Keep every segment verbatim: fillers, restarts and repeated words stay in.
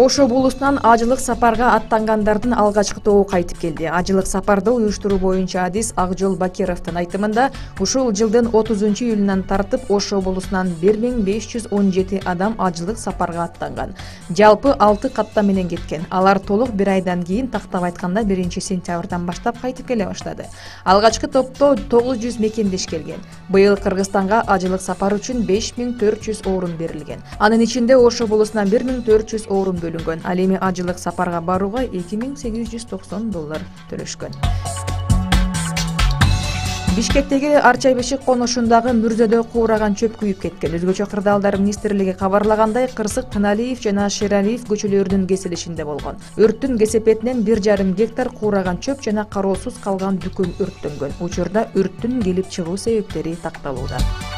Ошо булусунан ажылык сапарга аттангандардын алгачкы тобу кайтып келди. Ажылык сапарды уюштуруу боюнча адис Акжол Бакировдун айтымында ушул жылдын отузунчу июлунан тартып Ошо булусунан бир миң беш жүз он жети адам ажылык сапарга аттанган. Жалпы алты катта менен кеткен. Алар толук бир айдан кийин, тактап айтканда биринчи сентябрдан баштап кайтып келе баштады. Алгачкы топто тогуз жүз мекендеш келген. Быйыл Кыргызстанга ажылык сапар үчүн беш миң төрт жүз орун берилген. Анын ичинде Ошо булусунан бир миң төрт жүз орун бөлүнгөн. Ал эми ажылык сапарга барууга эки миң сегиз жүз токсон доллар төлөшкөн. Бишкектеги Арча-Бешик конушундагы мүрзөдө куураган чөп күйүп кеткен. Өзгөчө кырдаалдар министрлиги кабарлагандай, Кырсык, Тыналиев жана Шералиев көчөлөрүнүн кесилишинде болгон. Өрттүн кесепетинен бир жарым гектар куураган чөп жана кароосуз калган дүкөн өрттөнгөн. Учурда өрттүн келип чыгуу себептери такталууда.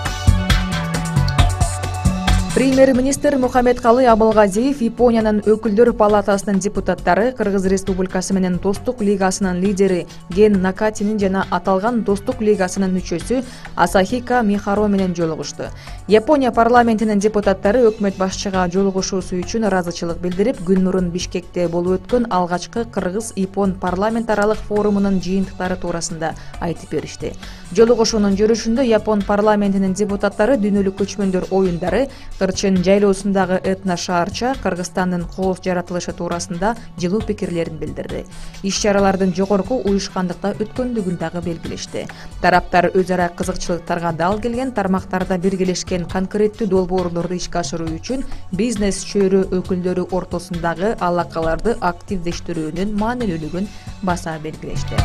Премьер-министр Мухаммедкалый Абылгазиев Япониянын өкүлдөр палатасынын депутаттары Кыргыз Республикасы менен Достук лигасынын лидери Ген Накатинин жана аталган Достук лигасынын мүчөсү Асахика Михаро менен жолугушту. Япония парламентинин депутаттары өкмөт башчыга жолугушуусу үчүн ыраазычылык билдирип, күн мурун Бишкекте болуп өткөн алгачкы Кыргыз-Япон парламент аралык форумунун жыйынтыктары туурасында айтып беришти. Жолугушуунун жүрүшүндө Япон парламентинин депутаттары дүйнөлүк көчмөндөр оюндары, Кырчын жайлоосундагы этно-шаарча, Кыргызстандын кооз жаратылышы туурасында жылуу пикирлерин билдирди. Иш-чаралардын жогорку уюшкандыкта өткөндүгүн дагы белгилешти. Тараптар өз ара кызыкчылыктарга дал келген тармактарда биргелешкен конкреттүү долбоорлорду ишке ашыруу үчүн бизнес чөйрө өкүлдөрү ортосундагы алакаларды активдештирүүнүн маанилүүлүгүн баса белгилешти.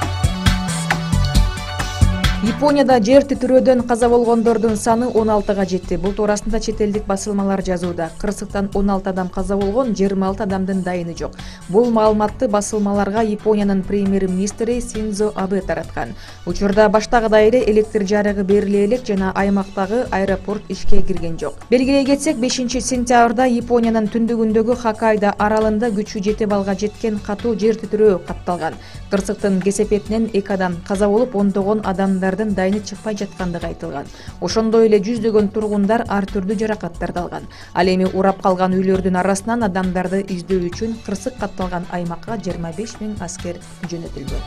Японияда жер титирөөдөн каза болгондордун саны он алтыга жетти. Бул туурасында чет элдик басылмалар жазууда. Кырсыктан он алты адам каза болгон, жыйырма алты адамдын дайыны жок. Бул маалыматты басылмаларга Япониянын премьер-министри Синдзо Абе тараткан. Учурда баштагыдай эле электр жарыгы бериле элек жана аймактагы аэропорт ишке кирген жок. Белгилей кетсек, бешинчи сентябрда Япониянын түндүгүндөгү Хоккайдо аралында күчү жети балга жеткен катуу жер титирөө катталган. Кырсыктын кесепетинен эки адам каза болуп, ондогон адамдар дайыны чыкпай жаткандыгы айтылган. Ошондой эле жүздөгөн тургундар ар түрдүү жаракаттарды алган. Ал эми урап калган үйлөрдүн арасынан адамдарды издөө үчүн кырсык катталган аймакка жыйырма беш миң аскер жөнөтүлгөн.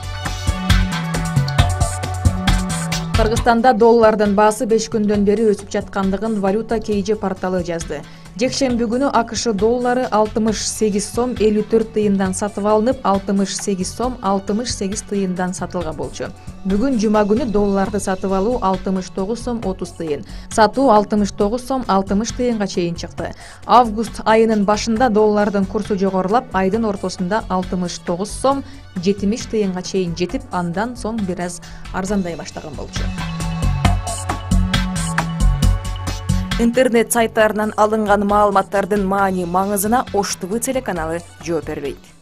Кыргызстанда доллардын баасы беш күндөн бери өсүп жаткандыгын Валюта Кейжи порталы жазды. Жекшемби күнү АКШ доллары алтымыш сегиз сом элүү төрт тыйындан сатып алынып, алтымыш сегиз сом алтымыш сегиз тыйындан сатылган болчу. Бүгүн жума күнү долларды сатып алуу алтымыш тогуз сом отуз тыйын, сатуу алтымыш тогуз сом алтымыш тыйынга чейин чыкты. Август айынын башында доллардын курсу жогорулап, айдын ортосунда алтымыш тогуз сом жетимиш тыйынга чейин жетип, андан соң бир аз арзандай баштаган болчу. Интернет сайттарынан алынган маалыматтардын маани маңызына Ош ТВ телеканалы жооп бербейт.